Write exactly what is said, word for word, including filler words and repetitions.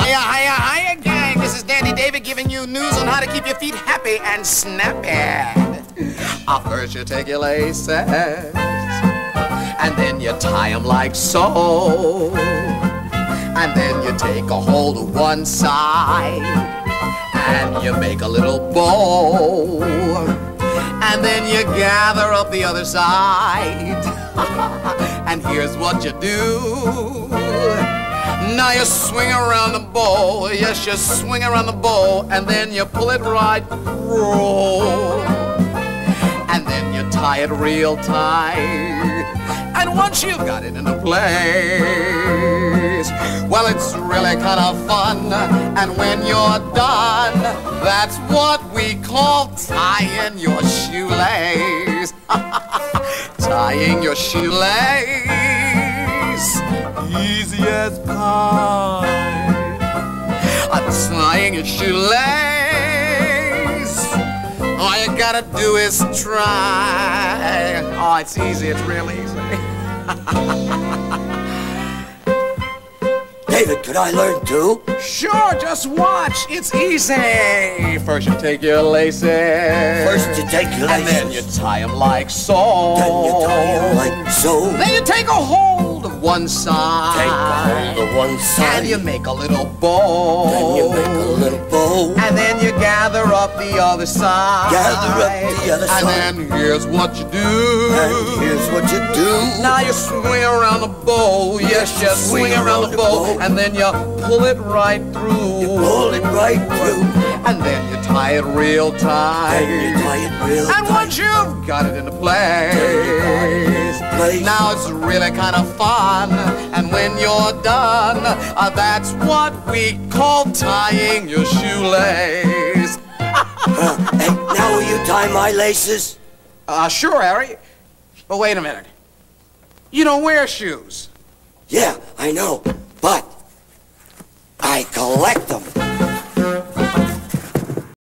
Hiya, hiya, hiya, gang. This is Dandy David giving you news on how to keep your feet happy and snappy. Uh, first you take your laces, and then you tie them like so. And then you take a hold of one side, and you make a little bow. And then you gather up the other side. And here's what you do. Now you swing around the bow. Yes, you swing around the bow. And then you pull it right through. And then you tie it real tight. And once you've got it into place, well, it's really kind of fun. And when you're done, that's what we call tying your shoelace. Tying your shoelace, easy as pie. Tying your shoelace, all you gotta do is try. Oh, it's easy, it's real easy. David, could I learn too? Sure, just watch. It's easy. First you take your laces. First you take your and laces. And then you tie them like so. Then you tie them like so. Then you take a hold of one side. Take a hold of one side. And you make a little bow. Then you make a little bow. And then you gather up the other side. Gather up the other and side. And then here's what you do. And here's what you do. Now you swing around the bow. Yes, you swing, swing around, around the bow. bow. And then you pull it right through. You pull it right through. And then you tie it real tight. Then you tie it real and tight. And once you've got it into place, place, now it's really kind of fun. And when you're done, uh, that's what we call tying your shoelace. uh, hey, now will you tie my laces? Uh, sure, Harry. But wait a minute. You don't wear shoes. Yeah, I know, but I collect them.